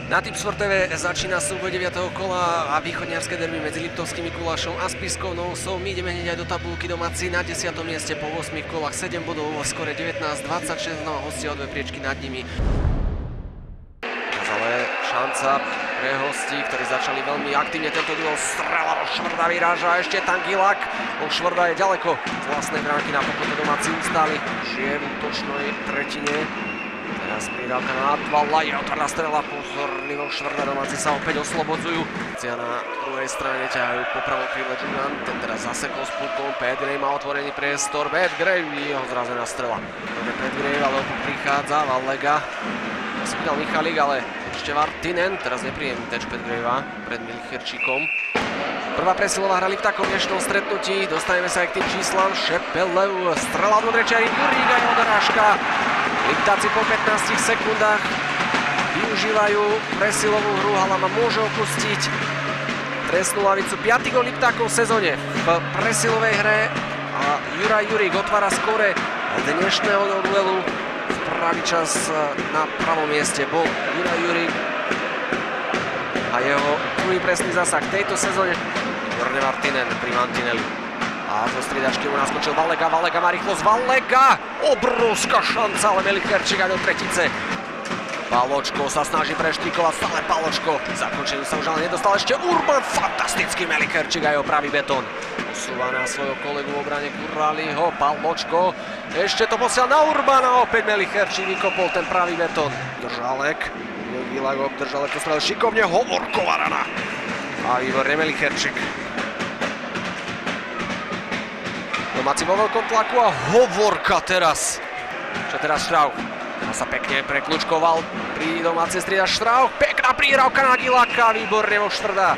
Na Tipsport TV začína súboj 9. kola a východniarske derby medzi Liptovským Mikulášom a Spišskou Novou Vsou. My ideme hneď aj do tabulky, domáci na 10. mieste po 8 kolách, 7 bodov vo skore 19-26, no a hostia o 2 priečky nad nimi. Ale šanca pre hostí, ktorí začali veľmi aktívne tento duel. Strela Švrda vyráža, ešte tam Gilák. Švrda je ďaleko z vlastnej bránky, napokon to domáci ustali v útočnej tretine. Teraz prírávka na Atvala, je otvorná strela, pozorný Švrda, domáci sa opäť oslobodzujú. Na druhej strane ťahajú po pravom krídle Junan, ten teraz zasekol s pukom, Petgrave má otvorený priestor, Petgrave, jeho zrazená strela. Dobre Petgrave, ale opäť prichádza Vallega. Si vydal Michalík, ale ešte Vartinen, teraz nepríjemný teč Petgravea pred Milicherčíkom. Prvá presilová hra Liptákov v dnešnom stretnutí, dostaneme sa aj k tým číslam. Šepelev, strela do drečiary, Jurík aj odrážka. Liptáci po 15 sekundách využívajú presilovú hru, Halama môže opustiť trestnú lavicu. 5. gól Liptákov v sezóne v presilovej hre a Juraj Jurík otvára skóre dnešného duelu. Pravý čas na pravom mieste bol Juraj Jurík a jeho druhý presný zásah v tejto sezóne. Výborne Martinen pri Mantinelli. A zo striedačky mu naskočil Vallega, Vallega má rýchlosť, Vallega! Obrovská šanca, ale Milicherčík aj do tretice. Paločko sa snaží preštrikovať, stále Paločko. Zakončeniu sa už ale nedostal ešte Urban, fantastický Milicherčík aj o pravý betón. Posúva na svojho kolegu v obrane Kuraliho, Paločko. Ešte to posiel na Urbana, opäť Milicherčík vykopol ten pravý betón. Držalek, Gilák obdržal, to strelil šikovne, Hovorková rana. A výborne Milicherčík. Domáci vo veľkom tlaku a Hovorka teraz. Čo teraz Štrauch? On sa pekne prekľúčkoval pri domácej strieda Štrauch. Pekná prihrávka na Giláka, výborne vo Švrda.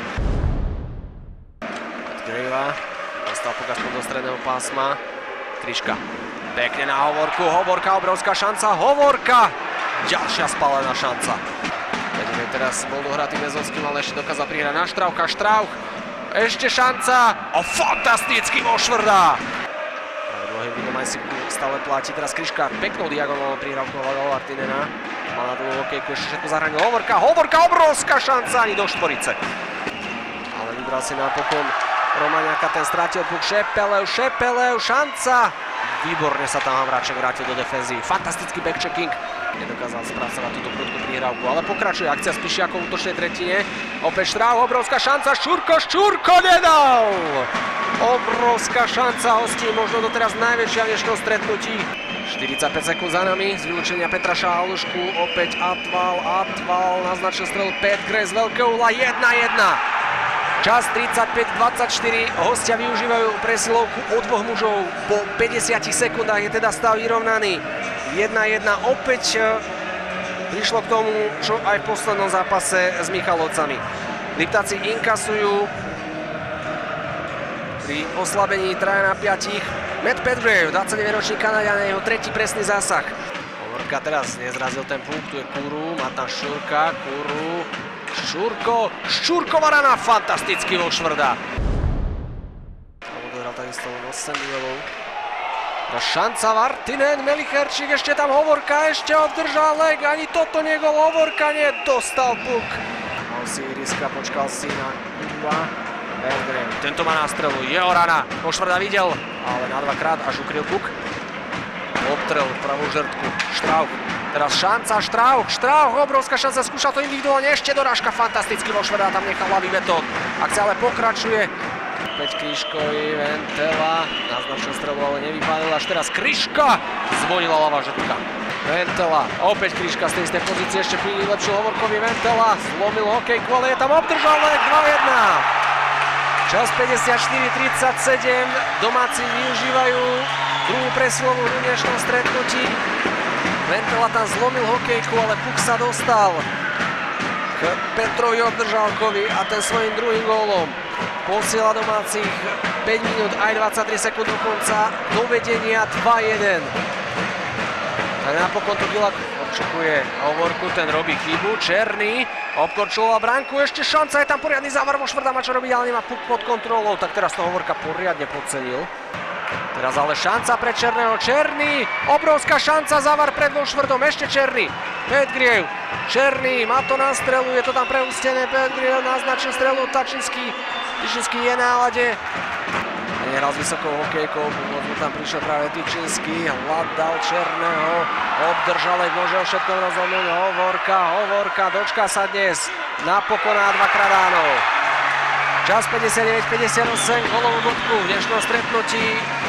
Petgravea, dostal pokaz do stredného pásma. Kryška, pekne na Hovorku, Hovorka, obrovská šanca, Hovorka! Ďalšia spálená šanca. Petgravea teraz bol dohratý Bezovským, ale ešte dokázal prihrať na Štraucha. Štrauch, ešte šanca, fantastický vo Švrda! Aj si stále platí, teraz Kryška peknou diagonálnou prihrávkou hľadal Vartinena. Má na druhú hokejku ešte všetko zahranil Hovorka, Hovorka, obrovská šanca, ani do štvorice. Ale vybral si napokon Romaňáka, ten stratil puk, Šepelev, šanca. Výborne sa tam Havráček vrátil do defenzí, fantastický backchecking. Nedokázal spracovať túto prudkú prihrávku, ale pokračuje akcia Spišiakov v útočnej tretine. Opäť Štrauch, obrovská šanca, Ščurko nedal! Obrovská šanca hostí, možno doteraz najväčšia v dnešnom stretnutí. 45 sekúnd za nami, z vylúčenia Petra Šálušku, opäť Atval, naznačil strelu Petgravea z veľkého uhla, 1-1. Čas 35-24, hostia využívajú presilovku od dvoch mužov, po 50 sekundách je teda stav vyrovnaný. 1-1, opäť prišlo k tomu, čo aj v poslednom zápase s Michalovcami. Liptáci inkasujú pri oslabení 3 na 5. Matt Petgravea, 29-ročný Kanaďan, jeho tretí presný zásah. Hovorka teraz nezrazil ten puk, tu je Kuru, má tam Šurka, Kuru, Ščurková rana, fantastický vo Švrda. Odohral takisto 8 duelov. Šanca Vartinen, Milicherčík, ešte tam Hovorka, ešte obdržal leg, ani toto negol, Hovorka nedostal puk. Mal si Iriska, počkal si na Kuba. Tento má nástrelu, jeho rana, vo Švrda videl, ale na dvakrát až ukryl puk. Obtrel pravú žrtku, Štrauch, teraz šanca, Štrauch, obrovská šanca, skúšal to individuálne, ešte dorážka, fantasticky vo Švrda, tam nechal ľavý betón. Akcia ale pokračuje. Opäť Kryškovi, Ventela, naznačil strelu, ale nevypálil, až teraz Kryška, zvonila ľavá žrtka. Ventela, opäť Kryška z tej istej pozície, ešte prilepšil Hovorkovi Ventela, zlomil hokejku, ale je tam obdržal leg, 2-1. Čas 54-37, domáci využívajú druhú presilovú hru v dnešnom stretnutí. Ventela tam zlomil hokejku, ale puk sa dostal k Petrovi Obdržálkovi a ten svojím druhým gólom posiela domácich 5 minút aj 23 sekúnd do konca, do vedenia 2-1. Tak napokon to Gilák občakuje Hovorku, ten robí chybu, Černý obkorčoval bránku, ešte šanca, je tam poriadny závar vo Švrda, má čo robiť, ale nemá puk pod kontrolou, tak teraz to Hovorka poriadne podcenil. Teraz ale šanca pre Černého. Černý, obrovská šanca, závar pred vo štvrtom, ešte Černý. Petgriev, Černý, má to na strelu, je to tam preústené. Petgriev naznačil strelu, Tyšinský je na lade. Nehral s vysokou hokejkou, mu tam prišiel práve Tyšinský, hľadal Černého, obdržal, môže o všetkom rozhodnúť. Hovorka, dočká sa dnes napokon na dvakrát áno. Čas 59-58, golovú bodku v dnešnom stretnutí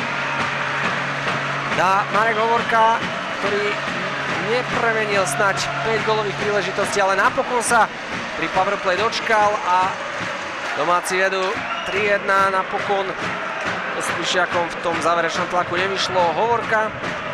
dá Marek Hovorka, ktorý nepremenil snať 5 golových príležitostí, ale napokon sa pri powerplay dočkal a domáci vedú 3-1 napokon. Spíšiakom v tom záverečnom tlaku nevyšlo. Hovorka